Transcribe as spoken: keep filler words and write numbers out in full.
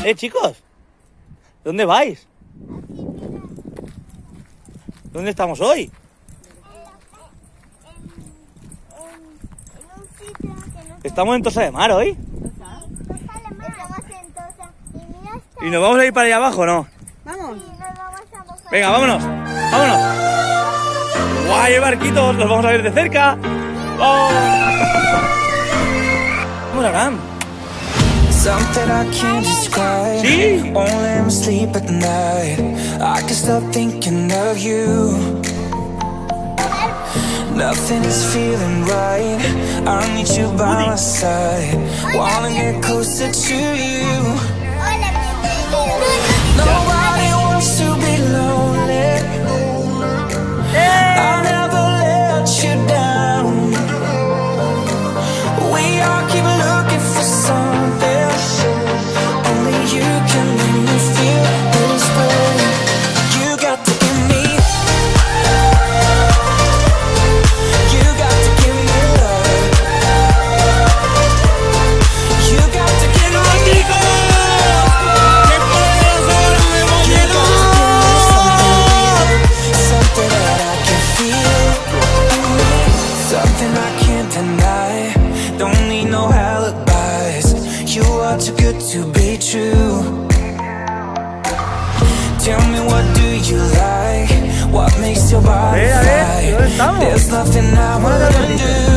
Eh, chicos. ¿Dónde vais? ¿Dónde estamos hoy? Estamos en Tossa de Mar hoy. ¿Y nos vamos a ir para allá abajo o no? Vamos. Venga, vámonos. Vámonos. ¡Guay, el barquito! Los vamos a ver de cerca. ¡Vamos! ¡Vamos, Abraham! Something I can't describe. Sí. Won't let me sleep at night. I can't stop thinking of you. Nothing is feeling right. I need you by my side. Wanna get closer to you. Nobody wants to be lonely. I'll never let you down. We all keep looking for something. Only you can make me feel this way. You got to give me. You got to give me love. You got to give me. You got to give me something, something that I can feel. Something I can't deny. Don't need no alibis. You are too good to be true. Tell me, what do you like? What makes your body A ver, a ver, fly? ¿dónde estamos? There's nothing I wouldn't do.